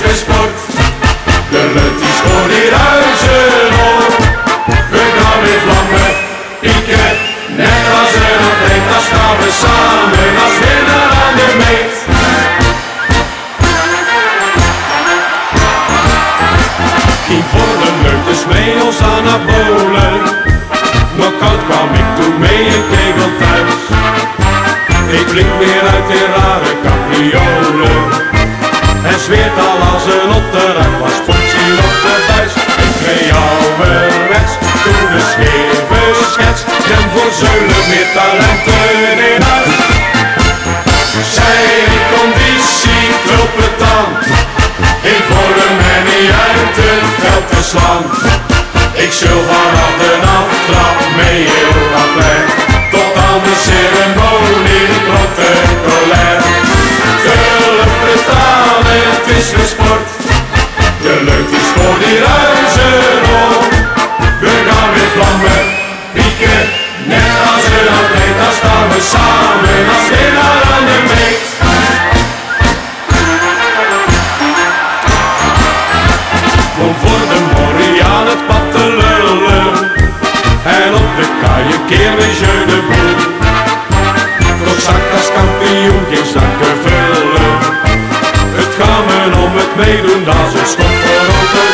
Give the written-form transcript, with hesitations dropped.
weer sport. De lutties voor die ruizen op. We gaan weer vlammen, pieken, net als een atleet. Dan staan we samen als winnaar aan de meet. Ging voor de leuters mee ons anabolen. Nog koud kwam ik toen mee een kegel thuis. Ik flink weer uit die rare capriolen. En zweert al als een otterak was poetsie op de buis. Ik kreeg ouderwets, toen de scheve schets. En voor zeulen meer talenten in huis. Zij in conditie, kloppen tand. In vorm en niet uit het veld te slaan. Ik zul vanaf de aftrap mee heel wat weg. Tot aan de ceremonie protocolair. Tullen bestaan, het is weer sport. De leutjes voor die ruizen op. We gaan weer vlammen, pieken, net als een atleet. Dan staan we samen als winnaar aan de meet. Kom voor de morrie aan het pad te lullen. En op de kaaien keer we jeu de boel. Tot zak als kampioen geen zak te vullen. Het gaan we om het meedoen, dat is een schot voor ons.